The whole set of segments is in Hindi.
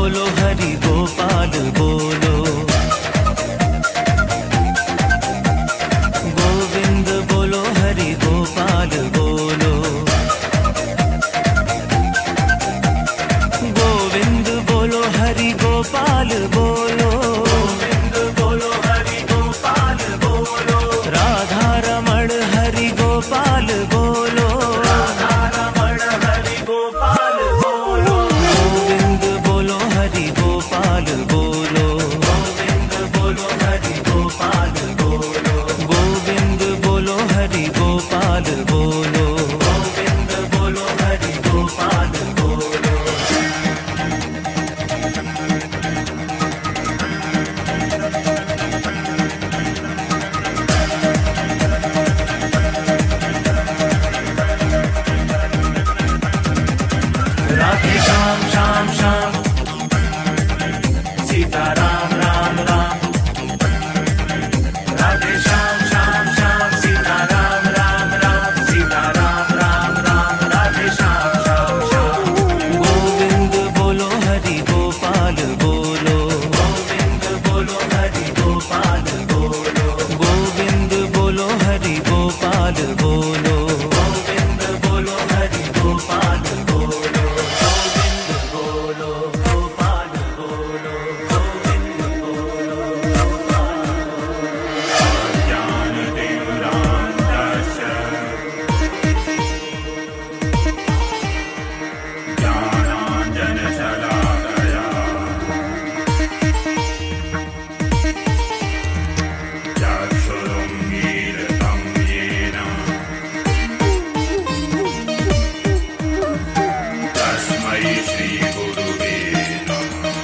बोलो हरि गोपाल बोलो, गोविंद बोलो हरि गोपाल बोलो, गोविंद बोलो हरि गोपाल बोलो, गोविंद बोलो हरि गोपाल बोलो, राधा रमण हरि गोपाल बोलो, राधा रमण हरि गोपाल बोलो, गोविंद बोलो हरि गोपाल बोलो, गोविंद बोलो हरि गोपाल बोलो, गोविंद बोलो हरि गोपाल बोलो, गोविंद बोलो हरि गोपाल बोलो। राधे श्याम श्याम श्याम, सीता राम राम राम, राधे श्याम श्याम श्याम, सीता राम राम राम, सीता राम राम राम, राधे श्याम श्याम श्याम। गोविंद बोलो हरि गोपाल बोलो, गोविंद बोलो हरि गोपाल बोलो, गोविंद बोलो हरि गोपाल बोलो, गोविंद बोलो हरि गोपाल बोलो, गोविंद बोलो गोपाल बोलो, गोविंद बोलो ज्ञानाञ्जनशलाकया चक्षुरुन्मीलितं येन तस्मै श्रीगुरुवे नमः।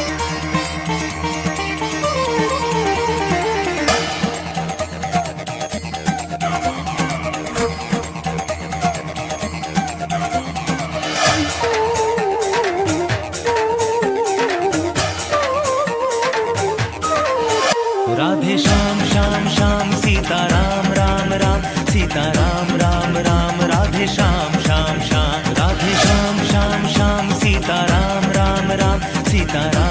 राधे श्याम श्याम श्याम, सीता राम राम राम, सीता राम राम राम, राधे श्याम श्याम श्याम, राधे श्याम श्याम श्याम, सीता राम राम राम, सीता राम